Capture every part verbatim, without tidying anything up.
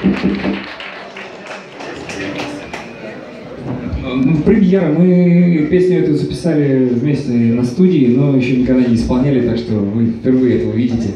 Премьера. Мы песню эту записали вместе на студии, но еще никогда не исполняли, так что вы впервые это увидите.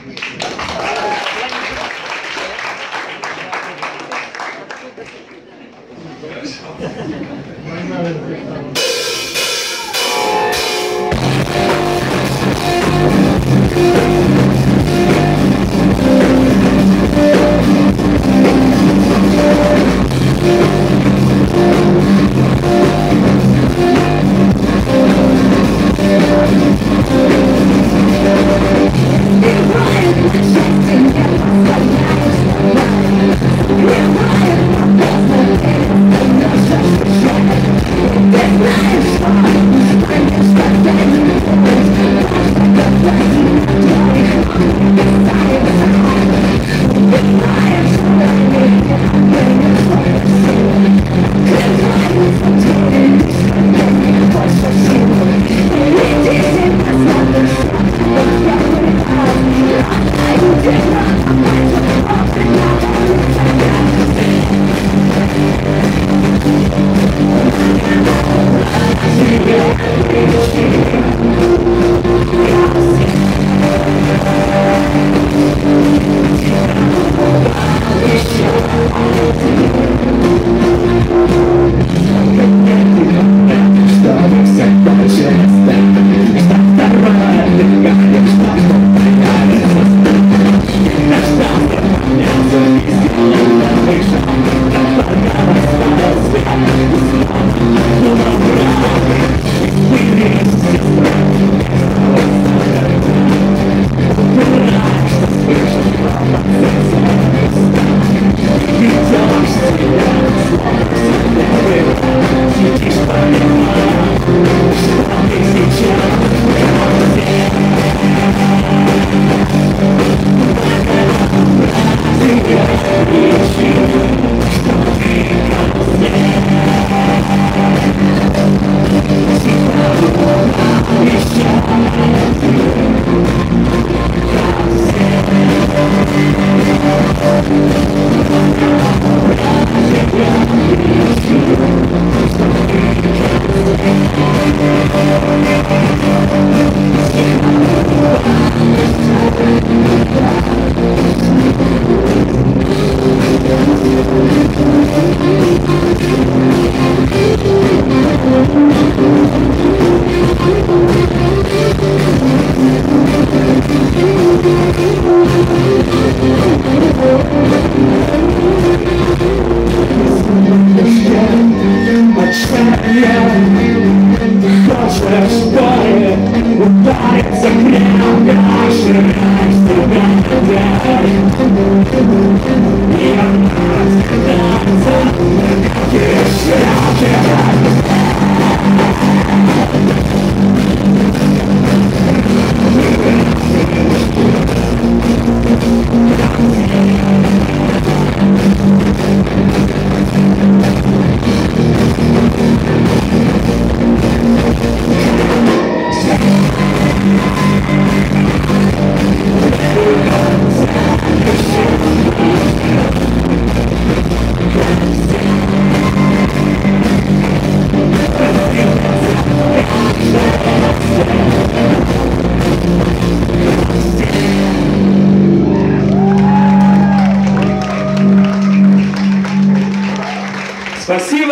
Спасибо!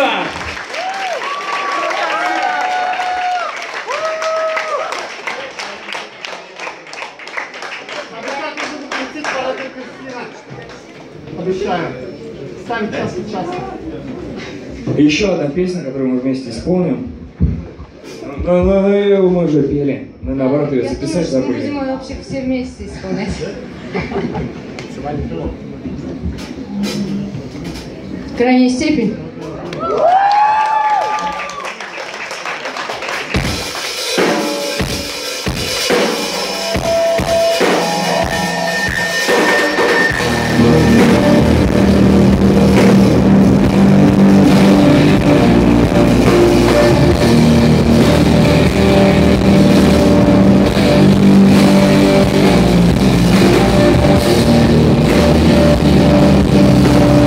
Обещаю. Ставим час от часа. Еще одна песня, которую мы вместе исполним. Но, но, но ее мы уже пели. Мы наоборот ее записать забыли. Видимо, вообще все вместе исполнять. Крайняя степень. We'll be right back.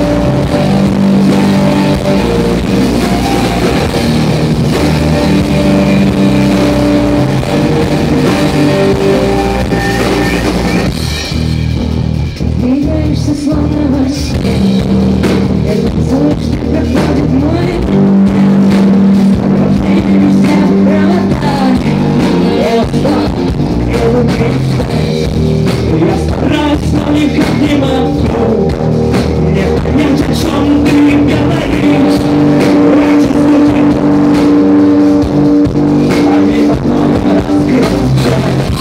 Двигаешься словно во сне. Я танцую, что проходит мой. Повторимся в проводах. Я устал, я выпрямляюсь. Я стараюсь, но никак не могу не понять, о чем ты говоришь. Эти звуки, они потом раскрываются.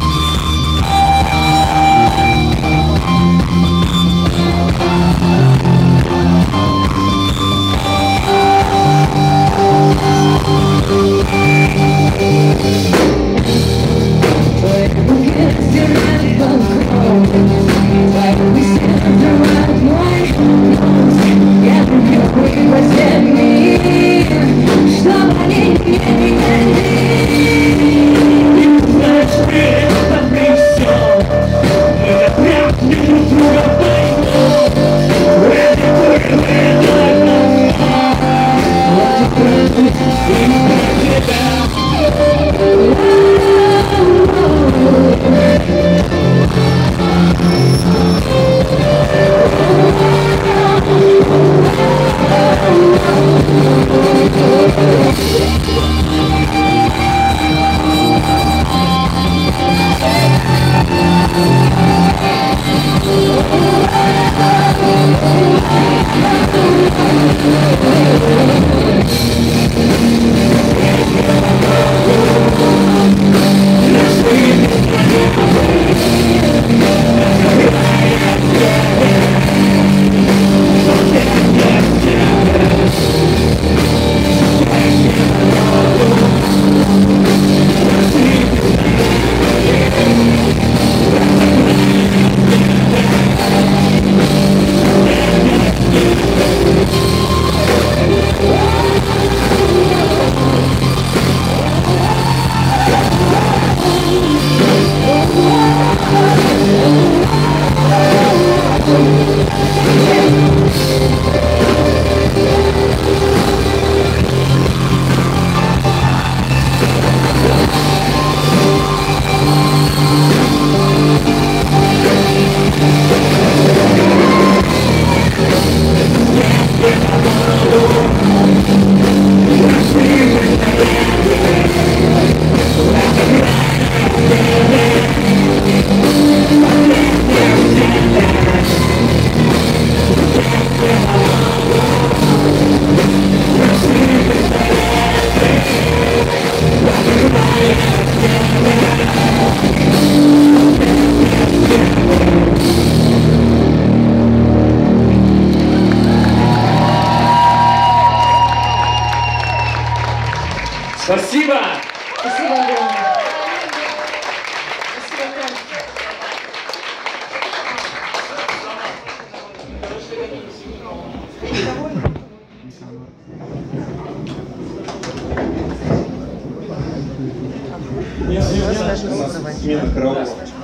Спасибо! Спасибо огромное. Спасибо огромное. Смена караола.